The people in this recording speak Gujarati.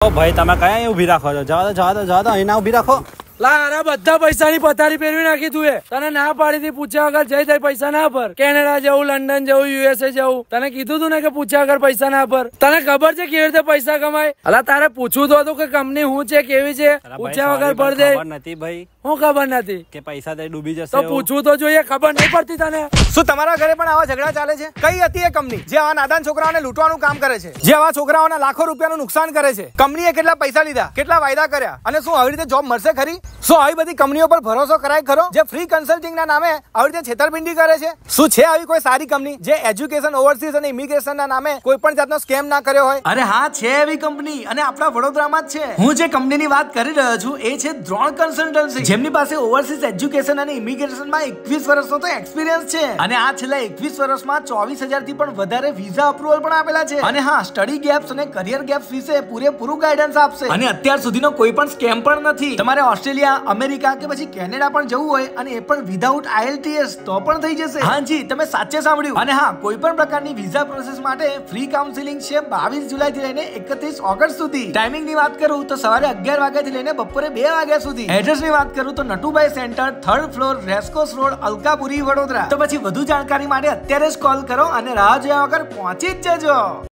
ભાઈ તમે કયા ઉભી રાખો છો? જવા દો જવા દો જવા દો, અહીં ના ઉભી રાખો. લા અરે બધા પૈસાની પથારી ફેરવી નાખી તું. તને ના પાડી હતી પૂછ્યા વગર જઈ જઈ પૈસા ના ભર. કેનેડા જવું, લંડન જવું, યુએસએ જવું, તને કીધું તું ને કે પૂછ્યા વગર પૈસા ના ભર. તને ખબર છે કેવી રીતે પૈસા કમાય? અલા તારે પૂછવું તો હતું કે કંપની શું છે, કેવી છે, પૂછ્યા વગર ભર દે. ખબર નથી ભાઈ. હું ખબર નથી કે પૈસા તો ડૂબી જશે. તો પૂછવું તો જોઈએ, ખબર નહીં પડતી તને? શું તમારા ઘરે પણ આવા ઝઘડા ચાલે છે? કઈ હતી એ કંપની જે આવા નાદાન છોકરાઓને લૂંટવાનું કામ કરે છે, જે આવા છોકરાઓના લાખો રૂપિયાનું નુકસાન કરે છે? કંપનીએ કેટલા પૈસા લીધા, કેટલા વાયદા કર્યા, અને શું આવી રીતે જોબ મળશે ખરી? શું આવી બધી કંપનીઓ પર ભરોસો કરાય ખરો, જે ફ્રી કન્સલ્ટિંગ ના નામે આવી રીતે છેતરપિંડી કરે છે? શું છે આવી કોઈ સારી કંપની જે એજ્યુકેશન, ઓવરસીઝ અને ઇમિગ્રેશન ના નામે કોઈ પણ જાતનો સ્કેમ ના કર્યો હોય? અરે હા, છે એવી કંપની, અને આપણા વડોદરામાં જ છે. હું જે કંપનીની વાત કરી રહ્યો છું એ છે દ્રોણ કન્સલ્ટન્સી, જેમની પાસે ઓવરસીઝ એજ્યુકેશન અને ઇમિગ્રેશનમાં 21 વર્ષનો તો એક્સપિરિયન્સ છે. અને આ છેલ્લા 21 વર્ષમાં 24,000 થી પણ વધારે વિઝા અપ્રુવલ પણ આપેલા છે. અને હા, સ્ટડી ગેપ્સ અને કરિયર ગેપ્સ વિશે પૂરેપૂરું ગાઈડન્સ આપશે. અને અત્યાર સુધીનો કોઈ પણ સ્કેમ પણ નથી. તમારે ઓસ્ટ્રેલિયા, અમેરિકા કે પછી કેનેડા પણ જવું હોય, અને એ પણ વિધાઉટ IELTS, તો પણ થઈ જશે. હાજી, તમે સાચે સાંભળ્યું. અને હા, કોઈ પણ પ્રકારની વિઝા પ્રોસેસ માટે ફ્રી કાઉન્સિલિંગ છે 22 જુલાઈ થી લઈને 31 ઓગસ્ટ સુધી. ટાઈમિંગ ની વાત કરું તો સવારે 11 વાગ્યા થી લઈને બપોરે 2 વાગ્યા સુધી. એડ્રેસ ની વાત કરું તો Natubhai centre, 3rd floor, racecourse road, Alkapuri, Vadodara. તો પછી વધુ જાણકારી માટે અત્યારે જ કોલ કરો અને રાહ જોયા વગર પહોંચી જ જજો.